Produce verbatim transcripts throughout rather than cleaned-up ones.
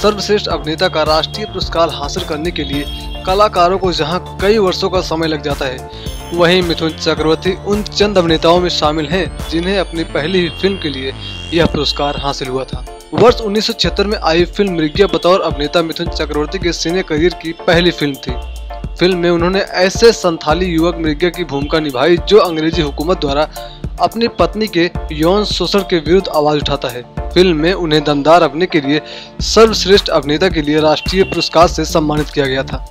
सर्वश्रेष्ठ अभिनेता का राष्ट्रीय पुरस्कार हासिल करने के लिए कलाकारों को जहां कई वर्षों का समय लग जाता है, वहीं मिथुन चक्रवर्ती उन चंद अभिनेताओं में शामिल हैं जिन्हें अपनी पहली ही फिल्म के लिए यह पुरस्कार हासिल हुआ था। वर्ष उन्नीस सौ छिहत्तर में आई फिल्म मृग्या बतौर अभिनेता मिथुन चक्रवर्ती के सिने करियर की पहली फिल्म थी। फिल्म में उन्होंने ऐसे संथाली युवक मृग्या की भूमिका निभाई जो अंग्रेजी हुकूमत द्वारा अपनी पत्नी के यौन शोषण के विरुद्ध आवाज उठाता है। फिल्म में उन्हें दमदार अभिनय के लिए सर्वश्रेष्ठ अभिनेता के लिए राष्ट्रीय पुरस्कार से सम्मानित किया गया था।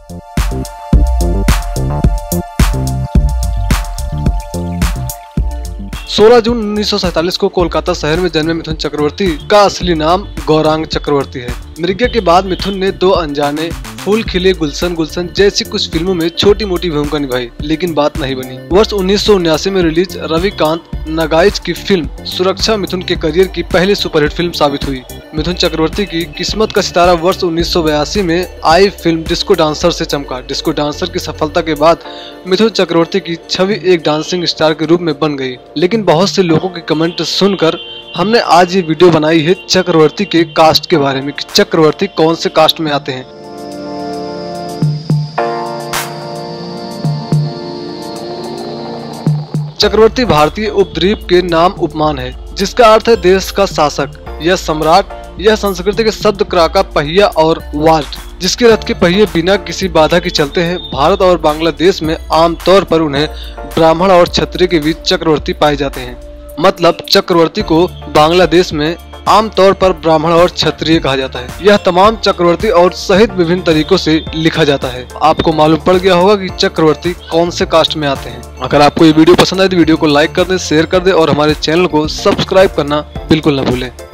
सोलह जून उन्नीस सौ सैंतालीस को कोलकाता शहर में जन्मे मिथुन चक्रवर्ती का असली नाम गौरांग चक्रवर्ती है। मृग्या के बाद मिथुन ने दो अनजाने, फूल खिले गुलशन गुलशन जैसी कुछ फिल्मों में छोटी मोटी भूमिका निभाई, लेकिन बात नहीं बनी। वर्ष उन्नीस सौ उन्यासी में रिलीज रविकांत नगाइच की फिल्म सुरक्षा मिथुन के करियर की पहली सुपरहिट फिल्म साबित हुई। मिथुन चक्रवर्ती की किस्मत का सितारा वर्ष उन्नीस सौ बयासी में आई फिल्म डिस्को डांसर से चमका। डिस्को डांसर की सफलता के बाद मिथुन चक्रवर्ती की छवि एक डांसिंग स्टार के रूप में बन गई, लेकिन बहुत से लोगों के कमेंट सुनकर हमने आज ये वीडियो बनाई है चक्रवर्ती के कास्ट के बारे में कि चक्रवर्ती कौन से कास्ट में आते हैं। चक्रवर्ती भारतीय उपद्वीप के नाम उपमान है, जिसका अर्थ है देश का शासक या सम्राट। यह संस्कृत के शब्द क्राका पहिया और वाल्ट, जिसके रथ के पहिए बिना किसी बाधा के चलते हैं। भारत और बांग्लादेश में आमतौर पर उन्हें ब्राह्मण और क्षत्रिय के बीच चक्रवर्ती पाए जाते हैं। मतलब चक्रवर्ती को बांग्लादेश में आमतौर पर ब्राह्मण और क्षत्रिय कहा जाता है। यह तमाम चक्रवर्ती और सहित विभिन्न तरीकों से लिखा जाता है। आपको मालूम पड़ गया होगा कि चक्रवर्ती कौन से कास्ट में आते हैं। अगर आपको ये वीडियो पसंद आए तो वीडियो को लाइक कर दें, शेयर कर दें और हमारे चैनल को सब्सक्राइब करना बिल्कुल न भूलें।